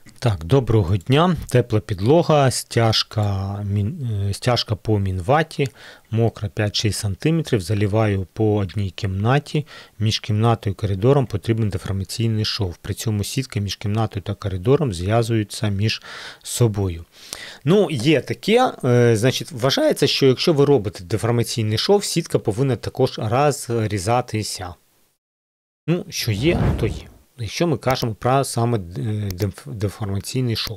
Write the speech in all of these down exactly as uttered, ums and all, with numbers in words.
Так, доброго дня. Тепла підлога, стяжка, мін, стяжка по мінваті, мокра п'ять-шість см, заливаю по одній кімнаті. Між кімнатою і коридором потрібен деформаційний шов. При цьому сітки між кімнатою та коридором зв'язуються між собою. Ну, є таке, значить, вважається, що якщо ви робите деформаційний шов, сітка повинна також розрізатися. Ну, що є, то є. Якщо ми кажемо про саме деформаційний шов.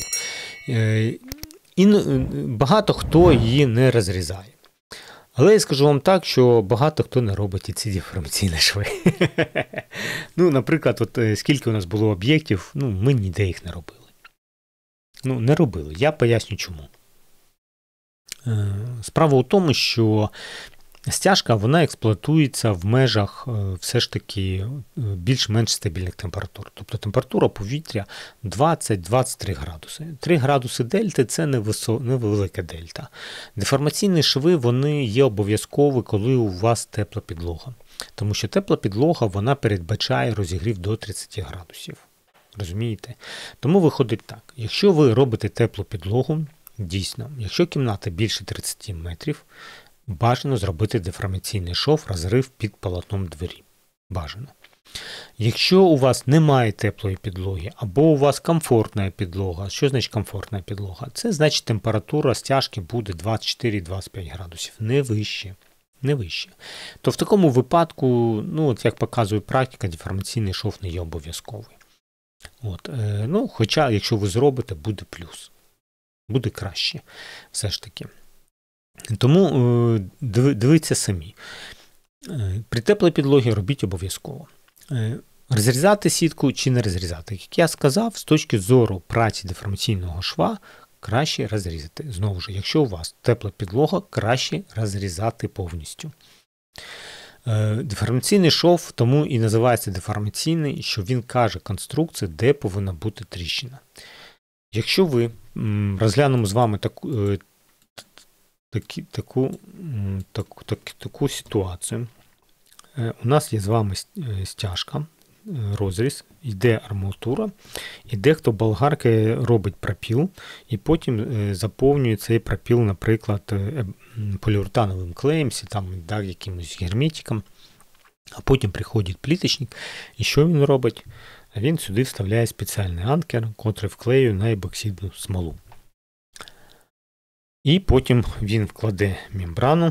І багато хто її не розрізає. Але я скажу вам так, що багато хто не робить і ці деформаційні шви. Ну, наприклад, от скільки у нас було об'єктів, ну, ми ніде їх не робили. Ну, не робили. Я поясню чому. Справа у тому, що стяжка, вона експлуатується в межах все ж таки більш-менш стабільних температур. Тобто температура повітря двадцять-двадцять три градуси. три градуси дельти – це невелика дельта. Деформаційні шви, вони є обов'язкові, коли у вас тепла підлога. Тому що тепла підлога, вона передбачає розігрів до тридцять градусів. Розумієте? Тому виходить так. Якщо ви робите теплу підлогу, дійсно, якщо кімната більше тридцять метрів, бажано зробити деформаційний шов, розрив під полотном двері. Бажано. Якщо у вас немає теплої підлоги, або у вас комфортна підлога, що значить комфортна підлога? Це значить температура стяжки буде двадцять чотири-двадцять п'ять градусів, не вище. Не вище. То в такому випадку, ну от як показує практика, деформаційний шов не є обов'язковий. От, е, ну, хоча, якщо ви зробите, буде плюс. Буде краще, все ж таки. Тому дивіться самі. При теплій підлогі робіть обов'язково. Розрізати сітку чи не розрізати. Як я сказав, з точки зору праці деформаційного шва, краще розрізати. Знову ж, якщо у вас тепла підлога, краще розрізати повністю. Деформаційний шов тому і називається деформаційний, що він каже конструкцію, де повинна бути тріщина. Якщо ви розглянемо з вами таку Такі, таку, таку, таку, таку ситуацію. У нас є з вами стяжка, розріз, йде арматура, і дехто болгарки робить пропіл, і потім заповнює цей пропіл, наприклад, поліуретановим клеєм, там, да, якимось герметиком, а потім приходить пліточник, і що він робить? Він сюди вставляє спеціальний анкер, котрий вклеює на епоксидну смолу. І потім він вкладе мембрану,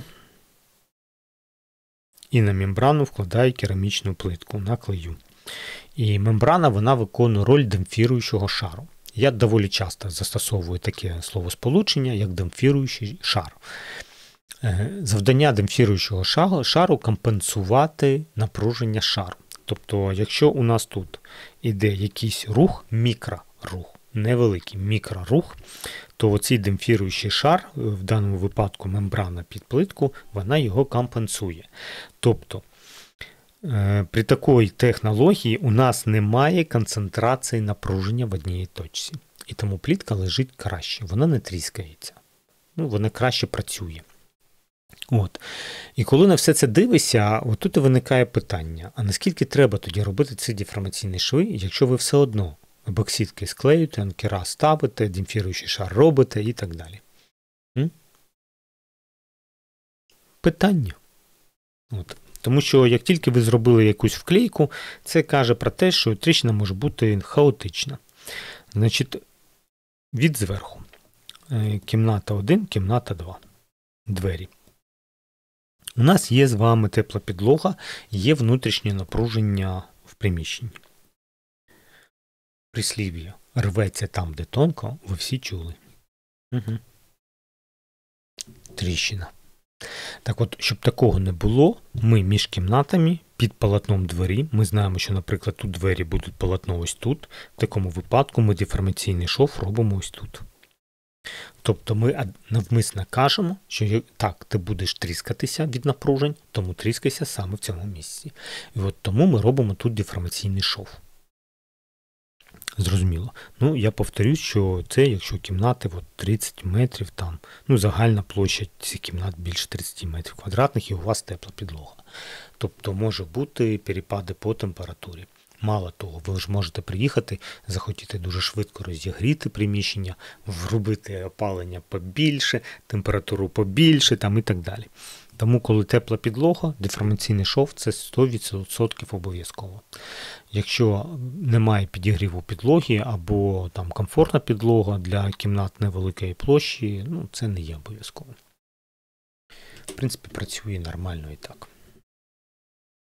і на мембрану вкладає керамічну плитку на клею. І мембрана, вона виконує роль демпфіруючого шару. Я доволі часто застосовую таке словосполучення, як демпфіруючий шар. Завдання демпфіруючого шару – компенсувати напруження шару. Тобто, якщо у нас тут іде якийсь рух, мікрорух, невеликий мікрорух, то оцей демпфіруючий шар, в даному випадку мембрана під плитку, вона його компенсує. Тобто, при такій технології у нас немає концентрації напруження в одній точці. І тому плитка лежить краще, вона не тріскається. Ну, вона краще працює. От. І коли на все це дивишся, отут і виникає питання, а наскільки треба тоді робити ці деформаційні шви, якщо ви все одно епоксидки склеюєте, анкера ставите, демпфіруючий шар робите і так далі. М? Питання. От. Тому що як тільки ви зробили якусь вклейку, це каже про те, що тріщина може бути хаотична. Значить, від зверху. Кімната один, кімната два. Двері. У нас є з вами тепла підлога, є внутрішнє напруження в приміщенні. Прислів'я рветься там, де тонко, ви всі чули. Угу. Тріщина. Так от, щоб такого не було, ми між кімнатами, під полотном двері, ми знаємо, що, наприклад, тут двері будуть полотно ось тут, в такому випадку ми деформаційний шов робимо ось тут. Тобто ми навмисно кажемо, що так, ти будеш тріскатися від напружень, тому тріскайся саме в цьому місці. І от тому ми робимо тут деформаційний шов. Зрозуміло. Ну, я повторюсь, що це, якщо кімнати от, тридцять метрів, там, ну, загальна площа цих кімнат більше тридцять метрів квадратних, і у вас тепла підлога. Тобто може бути перепади по температурі. Мало того, ви ж можете приїхати, захотіти дуже швидко розігріти приміщення, вробити опалення побільше, температуру побільше там і так далі. Тому, коли тепла підлога, деформаційний шов – це сто відсотків обов'язково. Якщо немає підігріву підлоги або там комфортна підлога для кімнат невеликої площі, ну це не є обов'язково. В принципі, працює нормально і так.